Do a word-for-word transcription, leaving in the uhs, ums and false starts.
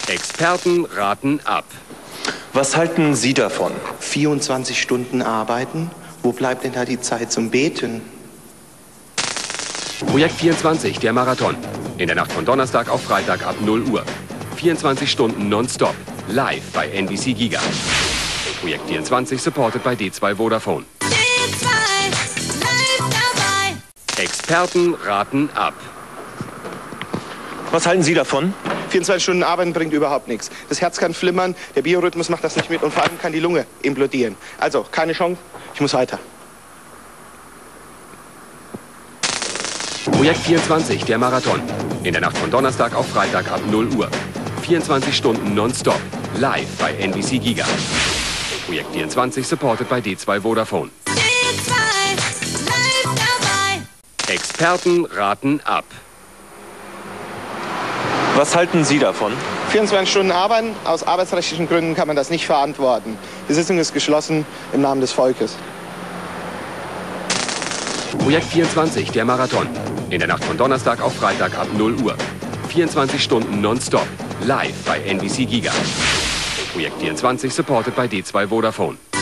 Experten raten ab. Was halten Sie davon? vierundzwanzig Stunden arbeiten? Wo bleibt denn da die Zeit zum Beten? Projekt vierundzwanzig, der Marathon. In der Nacht von Donnerstag auf Freitag ab null Uhr. vierundzwanzig Stunden nonstop. Live bei N B C Giga. Projekt vierundzwanzig supported bei D zwei Vodafone. D zwei, live dabei. Experten raten ab. Was halten Sie davon? vierundzwanzig Stunden arbeiten bringt überhaupt nichts. Das Herz kann flimmern, der Biorhythmus macht das nicht mit und vor allem kann die Lunge implodieren. Also, keine Chance, ich muss weiter. Projekt vierundzwanzig, der Marathon. In der Nacht von Donnerstag auf Freitag ab null Uhr. vierundzwanzig Stunden nonstop. Live bei N B C Giga. Projekt vierundzwanzig supported bei D zwei Vodafone. D zwei, live dabei. Experten raten ab. Was halten Sie davon? vierundzwanzig Stunden arbeiten, aus arbeitsrechtlichen Gründen kann man das nicht verantworten. Die Sitzung ist geschlossen im Namen des Volkes. Projekt vierundzwanzig, der Marathon. In der Nacht von Donnerstag auf Freitag ab null Uhr. vierundzwanzig Stunden nonstop. Live bei N B C Giga. Projekt vierundzwanzig supported bei D zwei Vodafone.